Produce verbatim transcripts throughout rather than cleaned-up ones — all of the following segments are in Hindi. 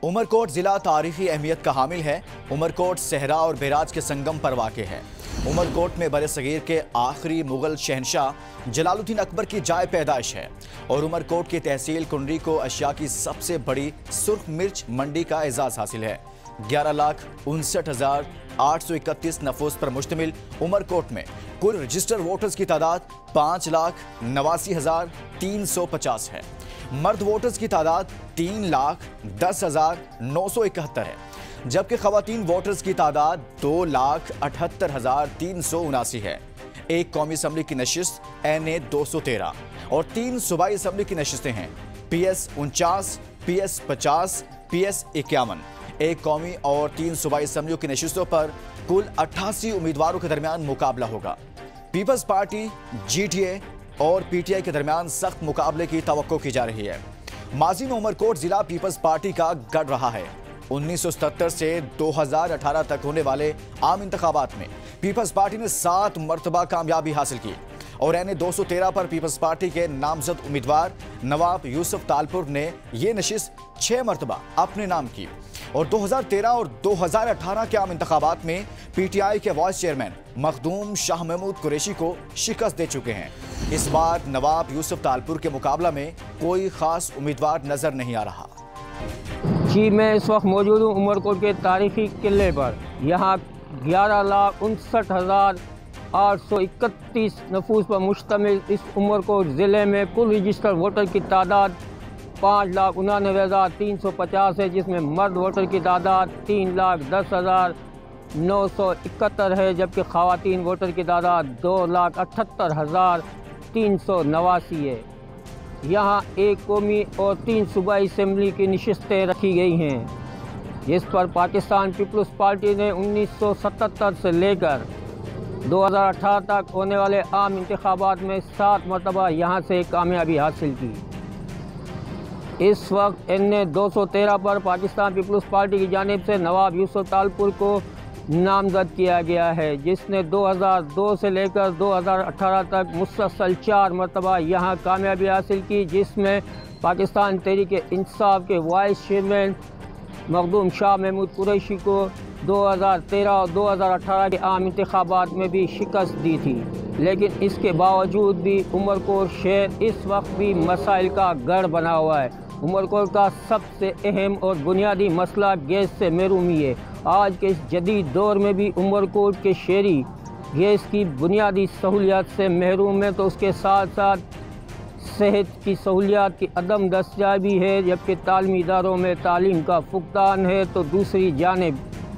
उमरकोट जिला तारीखी अहमियत का हामिल है। उमरकोट सहरा और बैराज के संगम पर वाक़े है। उमरकोट में बरसगीर के आखिरी मुगल शहनशाह जलालुद्दीन अकबर की जाए पैदाइश है और उमरकोट की तहसील कुंडरी को अशिया की सबसे बड़ी सुर्ख मिर्च मंडी का एजाज हासिल है। ग्यारह लाख उनसठ हजार आठ सौ इकतीस नफूस पर मुश्तमिल उमरकोट में कुल रजिस्टर वोटर्स की तादाद पाँच लाख नवासी हजार तीन सौ पचास है। मर्द वोटर्स की तादाद तीन लाख दस हजार नौ सौ इकहत्तर है, जबकि खवातीन वोटर्स की तादाद दो लाख अठहत्तर हजार तीन सौ उनासी है। एक कौमी असम्बली की नशिस्त एन ए दो सौ तेरह और तीन सूबाई असम्बली की नशिस्तें हैं पी एस उनचास, पी एस पचास, पी एस इक्यावन। एक कौमी और तीन सूबाई असम्बलियों की नशिस्तों पर कुल अट्ठासी उम्मीदवारों के दरमियान मुकाबला होगा। Peoples Party, G T A और पी टी आई के दरमियान सख्त मुकाबले की तवक्को की जा रही है। माजी में उमरकोट जिला पीपल्स पार्टी का गढ़ रहा है। उन्नीस सौ सत्तर से दो हजार अठारह तक होने वाले आम इंतखाबात में पीपल्स पार्टी ने सात मरतबा कामयाबी हासिल की और एन ए दो सौ तेरह पर पीपल्स पार्टी के नामजद उम्मीदवार नवाब यूसुफ तालपुर ने यह नशिस्त छह मरतबा अपने नाम की और दो हजार तेरह और दो हजार अठारह के आम इंतखाबात में पी टी आई के वाइस चेयरमैन मखदूम शाह महमूद कुरैशी को शिकस्त दे चुके हैं। इस बार नवाब यूसुफ तालपुर के मुकाबला में कोई खास उम्मीदवार नजर नहीं आ रहा। जी, मैं इस वक्त मौजूद हूँ उमरकोट के तारीखी किले पर। यहाँ ग्यारह लाख उनसठ हज़ार आठ सौ इकतीस नफूस पर मुश्तमिल इस उमरकोट ज़िले में कुल रजिस्टर्ड वोटर की तादाद पाँच लाख उनानवे हज़ार तीन सौ पचास है, जिसमें मर्द वोटर की तादाद तीन लाख दस हज़ार नौ सौ इकहत्तर है, जबकि ख़वातीन वोटर की तादाद दो लाख अठहत्तर हज़ार तीन सौ नवासी है। यहाँ एक कौमी और तीन सूबाई असम्बली की नशिस्तें रखी गई हैं, जिस पर पाकिस्तान पीपल्स पार्टी ने उन्नीस सौ सतहत्तर से लेकर दो हज़ार अठारह तक होने वाले आम इंतखाबात में सात मरतबा यहाँ से कामयाबी हासिल की। इस वक्त एन ए दो सौ तेरह पर पाकिस्तान पीपल्स पार्टी की जानिब से नवाब यूसुफ तालपुर को नामजद किया गया है, जिसने दो हज़ार दो से लेकर दो हज़ार अठारह तक मुसलसल चार मरतबा यहाँ कामयाबी हासिल की, जिसमें पाकिस्तान तहरीक इंसाफ के वाइस चेयरमैन मखदूम शाह महमूद कुरैशी को दो हज़ार तेरह और दो हज़ार अठारह के आम इंतखाबात में भी शिकस्त दी थी। लेकिन इसके बावजूद भी उमरकोट शहर इस वक्त भी मसाइल का गढ़ बना हुआ है। उमरकोट का सबसे अहम और बुनियादी मसला गैस से महरूमी है। आज के इस जदीद दौर में भी उमरकोट के शहरी गैस की बुनियादी सहूलियात से महरूम है, तो उसके साथ साथ सेहत की सहूलियात की अदम दस्तयाबी है, जबकि तालीमी इदारों में तालीम का फुकदान है, तो दूसरी जानिब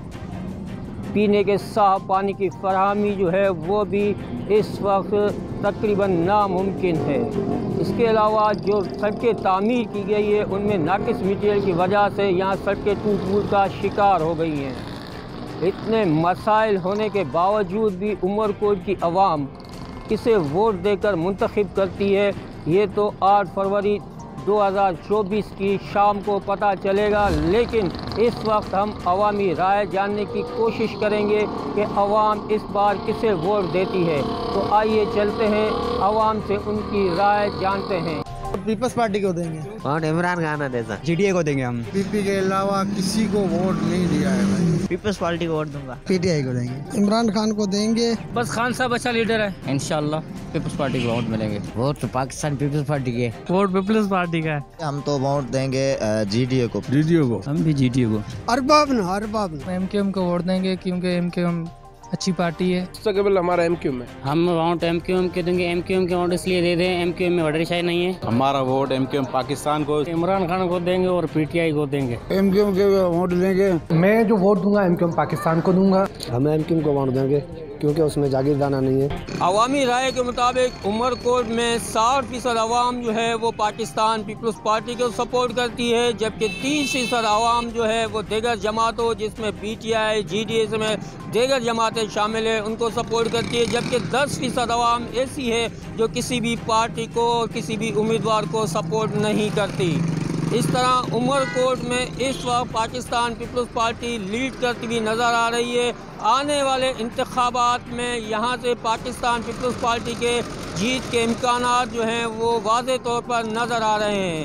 पीने के साफ पानी की फराहमी जो है वो भी इस वक्त तकरीबन नामुमकिन है। इसके अलावा जो सड़कें तामीर की गई है उनमें नाकिस मटीरियल की वजह से यहाँ सड़कें टूट फूट का शिकार हो गई हैं। इतने मसाइल होने के बावजूद भी उमरकोट की आवाम किसे वोट देकर मुंतखब करती है, ये तो आठ फरवरी दो हज़ार चौबीस की शाम को पता चलेगा। लेकिन इस वक्त हम अवामी राय जानने की कोशिश करेंगे कि अवाम इस बार किसे वोट देती है। तो आइए चलते हैं, अवाम से उनकी राय जानते हैं। पीपल्स पार्टी को देंगे, वोट इमरान खान है। जैसा जी टी ए को देंगे हम। पीपी के अलावा किसी को वोट नहीं दिया है भाई। पीपल्स पार्टी को वोट दूंगा। पी टी आई को देंगे। इमरान खान को देंगे। बस खान साहब अच्छा लीडर है, इंशाल्लाह पीपल्स पार्टी को वोट मिलेंगे। वोट तो पाकिस्तान पीपल्स पार्टी के। वोट पीपल्स पार्टी का है। हम तो वोट देंगे जी टी ए को। जी टी ए को हम भी जी टी ए को। अरबाब न अरबाब एम क्यू एम को वोट देंगे, क्योंकि एम क्यू एम अच्छी पार्टी है। केवल हमारा एम क्यू में हम वोट एम क्यू एम के देंगे। एम क्यू एम के वोट इसलिए दे दें, एम क्यू एम में वडरीशाही नहीं है। हमारा vote M Q M Pakistan को, इमरान खान को देंगे और पी टी आई को देंगे। एम क्यू एम के वोट देंगे। मैं जो वोट दूंगा एम क्यू एम पाकिस्तान को दूंगा। हम एम क्यू एम को वोट देंगे क्योंकि उसमें जागीरदाना नहीं है। अवामी राय के मुताबिक उमरकोट में साठ फीसद आवाम जो है वो पाकिस्तान पीपल्स पार्टी को सपोर्ट करती है, जबकि तीस फीसद आवाम जो है वो दीगर जमातों जिसमें P T I, G D A में दीगर जमातें शामिल है उनको सपोर्ट करती है, जबकि दस फीसद आवाम ऐसी है जो किसी भी पार्टी को और किसी भी उम्मीदवार को सपोर्ट नहीं करती। इस तरह उमरकोट में इस वक्त पाकिस्तान पीपल्स पार्टी लीड करती हुई नज़र आ रही है। आने वाले इंतखाबात में यहाँ से पाकिस्तान पीपल्स पार्टी के जीत के इम्कानात जो हैं वो वाज़े तौर पर नज़र आ रहे हैं।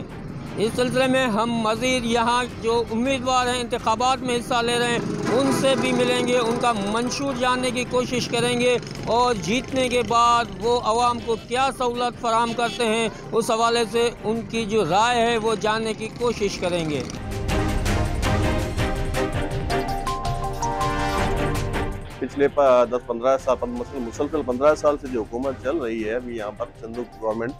इस सिलसिले में हम मज़ीद यहाँ जो उम्मीदवार हैं इंतखाबात में हिस्सा ले रहे हैं उनसे भी मिलेंगे, उनका मंशूर जानने की कोशिश करेंगे और जीतने के बाद वो आवाम को क्या सहूलत फराहम करते हैं उस हवाले से उनकी जो राय है वो जानने की कोशिश करेंगे। पिछले दस पंद्रह साल मुसलसल पंद्रह साल से जो हुकूमत चल रही है अभी यहाँ पर सिंधु गवर्नमेंट,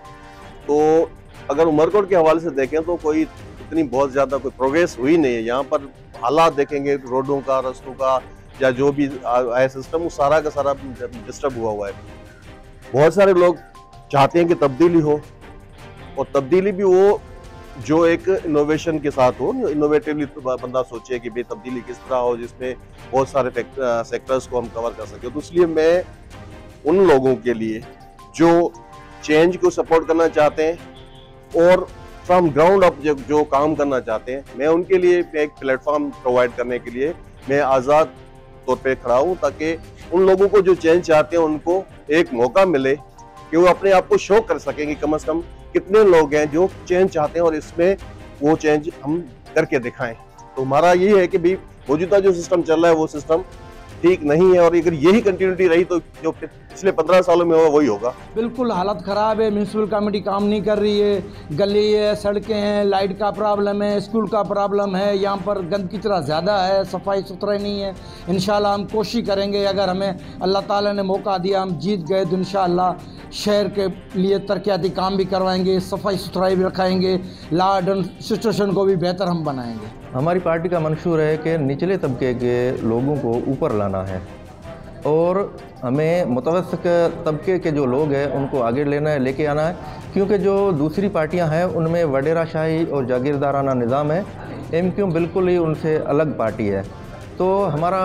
तो अगर उमरकोट के हवाले से देखें तो कोई इतनी बहुत ज़्यादा कोई प्रोग्रेस हुई नहीं है। यहाँ पर हालात देखेंगे रोडों का, रस्तों का या जो भी आया सिस्टम वो सारा का सारा डिस्टर्ब हुआ हुआ है। बहुत सारे लोग चाहते हैं कि तब्दीली हो और तब्दीली भी वो जो एक इनोवेशन के साथ हो, इनोवेटिवली बंदा सोचे कि भाई तब्दीली किस तरह हो जिसमें बहुत सारे सेक्टर्स को हम कवर कर सकें। तो इसलिए मैं उन लोगों के लिए जो चेंज को सपोर्ट करना चाहते हैं और फ्रॉम ग्राउंड अप जो, जो काम करना चाहते हैं, मैं उनके लिए एक प्लेटफॉर्म प्रोवाइड करने के लिए मैं आज़ाद तौर पे खड़ा हूँ, ताकि उन लोगों को जो चेंज चाहते हैं उनको एक मौका मिले कि वो अपने आप को शो कर सकेंगे कम से कम कितने लोग हैं जो चेंज चाहते हैं और इसमें वो चेंज हम करके दिखाएं। तो हमारा ये है कि भाई मौजूदा जो सिस्टम चल रहा है वो सिस्टम ठीक नहीं है और अगर यही कंटिन्यूटी रही तो जो पिछले पंद्रह सालों में हुआ वही होगा। बिल्कुल हालत ख़राब है, म्यूनसिपल कमेटी काम नहीं कर रही है, गली है, सड़कें हैं, लाइट का प्रॉब्लम है, स्कूल का प्रॉब्लम है, यहाँ पर गंदगी तरह ज़्यादा है, सफाई सुथरा नहीं है। इंशाल्लाह हम कोशिश करेंगे, अगर हमें अल्लाह ताला ने मौका दिया, हम जीत गए तो इंशाल्लाह शहर के लिए तरक्याती काम भी करवाएंगे, सफाई सुथराई भी रखाएंगे, लॉ एंड सिचुएशन को भी बेहतर हम बनाएंगे। हमारी पार्टी का मंशूर है कि निचले तबके के लोगों को ऊपर लाना है और हमें मुतवस्सित तबके के जो लोग हैं उनको आगे लेना है, लेके आना है, क्योंकि जो दूसरी पार्टियां हैं उनमें वडेराशाही और जागीरदाराना निज़ाम है। एम क्यू बिल्कुल ही उनसे अलग पार्टी है। तो हमारा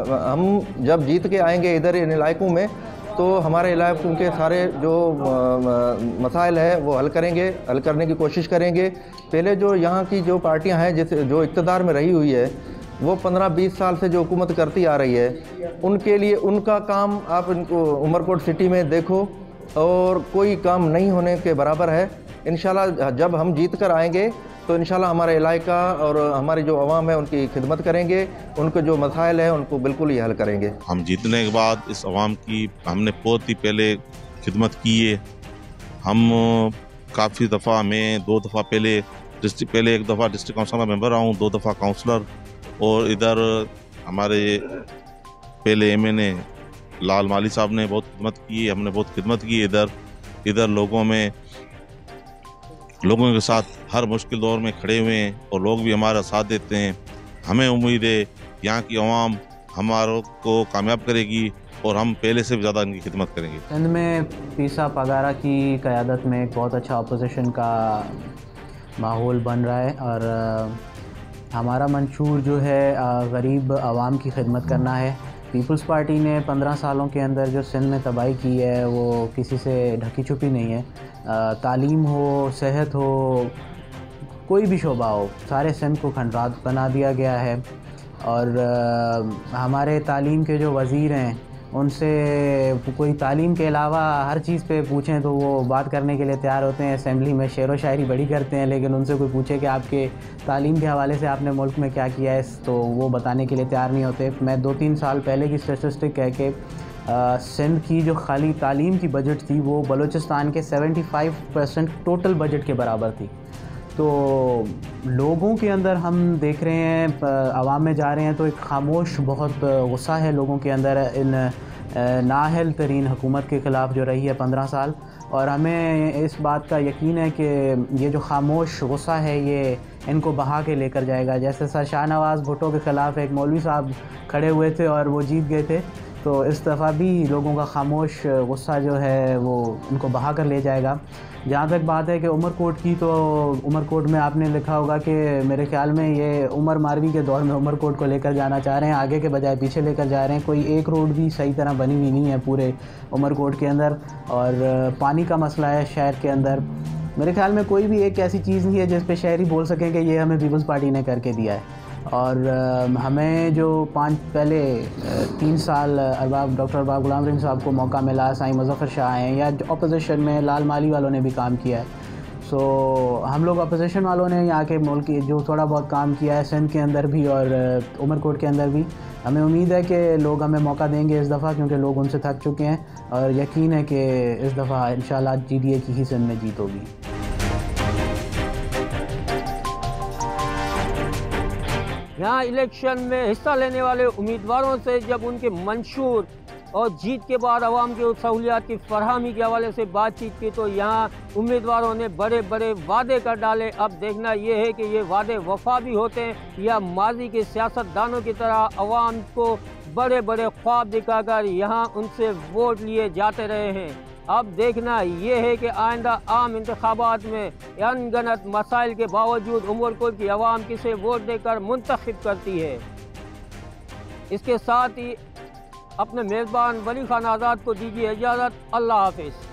हम जब जीत के आएंगे इधर इन इलाकों में तो हमारे इलाकों के सारे जो मसाइल है वो हल करेंगे, हल करने की कोशिश करेंगे। पहले जो यहाँ की जो पार्टियाँ हैं जिस जो इक़्तिदार में रही हुई है वो पंद्रह बीस साल से जो हुकूमत करती आ रही है, उनके लिए उनका काम आप इनको उमरकोट सिटी में देखो और कोई काम नहीं होने के बराबर है। इंशाल्लाह जब हम जीत कर आएंगे तो इंशाल्लाह हमारा इलाका और हमारी जो आवाम है उनकी खिदमत करेंगे, उनके जो मसाइल है उनको बिल्कुल ही हल करेंगे। हम जीतने के बाद इस आवाम की हमने बहुत ही पहले खिदमत की है। हम काफ़ी दफ़ा मैं दो दफ़ा पहले डिस्ट्रिक्ट पहले एक दफ़ा डिस्ट्रिक्ट काउंसिल का मेंबर रहा हूँ, दो दफ़ा काउंसलर, और इधर हमारे पहले एम एन ए लाल माली साहब ने बहुत खिदमत की है, हमने बहुत खिदमत की इधर इधर लोगों में लोगों के साथ हर मुश्किल दौर में खड़े हुए हैं और लोग भी हमारा साथ देते हैं। हमें उम्मीद है यहाँ की आवाम हमारों को कामयाब करेगी और हम पहले से भी ज़्यादा इनकी खिदमत करेंगे। सिंध में पीसा पगारा की क़यादत में एक बहुत अच्छा अपोजिशन का माहौल बन रहा है और हमारा मंशूर जो है गरीब आवाम की खिदमत करना है। पीपल्स पार्टी ने पंद्रह सालों के अंदर जो सिंध में तबाही की है वो किसी से ढकी छुपी नहीं है। तालीम हो, सेहत हो, कोई भी शोबा हो, सारे सिंध को खंडरात बना दिया गया है। और आ, हमारे तालीम के जो वज़ीर हैं उनसे कोई तालीम के अलावा हर चीज़ पे पूछें तो वो बात करने के लिए तैयार होते हैं। असेंबली में शेर व शायरी बड़ी करते हैं, लेकिन उनसे कोई पूछे कि आपके तालीम के हवाले से आपने मुल्क में क्या किया है तो वो बताने के लिए तैयार नहीं होते। मैं दो तीन साल पहले की स्टेटिस्टिक कह के सिंध की जो खाली तालीम की बजट थी वो बलूचिस्तान के पचहत्तर परसेंट टोटल बजट के बराबर थी। तो लोगों के अंदर हम देख रहे हैं, आवाम में जा रहे हैं तो एक खामोश बहुत गुस्सा है लोगों के अंदर इन नाअहल तरीन हुकूमत के ख़िलाफ़ जो रही है पंद्रह साल। और हमें इस बात का यकीन है कि ये जो खामोश गुस्सा है ये इनको बहा के लेकर जाएगा। जैसे सर शाहनवाज़ भुट्टो के ख़िलाफ़ एक मौलवी साहब खड़े हुए थे और वो जीत गए थे, तो इस दफ़ा भी लोगों का खामोश गुस्सा जो है वो इनको बहा कर ले जाएगा। जहाँ तक बात है कि उमरकोट की, तो उमरकोट में आपने लिखा होगा कि मेरे ख्याल में ये उमर मारवी के दौर में उमरकोट को लेकर जाना चाह रहे हैं, आगे के बजाय पीछे लेकर जा रहे हैं। कोई एक रोड भी सही तरह बनी हुई नहीं है पूरे उमरकोट के अंदर, और पानी का मसला है शहर के अंदर। मेरे ख्याल में कोई भी एक ऐसी चीज़ नहीं है जिस पे शहरी बोल सकें कि ये हमें पीपल्स पार्टी ने करके दिया है। और हमें जो पाँच पहले तीन साल अरबाब डॉक्टर अरबाब गुलाम रहीम साहब को मौका मिला, साईं मुज़फ़्फ़र शाह हैं, या अपोजिशन में लाल माली वालों ने भी काम किया है। सो हम लोग अपोजिशन वालों ने यहाँ के मुल्क जो थोड़ा बहुत काम किया है सिंध के अंदर भी और उमरकोट के अंदर भी, हमें उम्मीद है कि लोग हमें मौका देंगे इस दफ़ा, क्योंकि लोग उनसे थक चुके हैं और यकीन है कि इस दफ़ा इंशाल्लाह जी डी ए की ही सिंध में जीत होगी। यहाँ इलेक्शन में हिस्सा लेने वाले उम्मीदवारों से जब उनके मंशूर और जीत के बाद आवाम की सहूलियात की फरहमी के हवाले से बातचीत की तो यहाँ उम्मीदवारों ने बड़े बड़े वादे कर डाले। अब देखना ये है कि ये वादे वफा भी होते हैं या माजी के सियासतदानों की तरह आवाम को बड़े बड़े ख्वाब दिखाकर यहाँ उनसे वोट लिए जाते रहे हैं। अब देखना ये है कि आइंदा आम इंतखाबात में अनगनत मसाइल के बावजूद उमरकोट की आवाम किसे वोट देकर मुंतखब करती है। इसके साथ ही अपने मेज़बान वली खान आज़ाद को दीजिए इजाज़त। अल्लाह हाफिज़।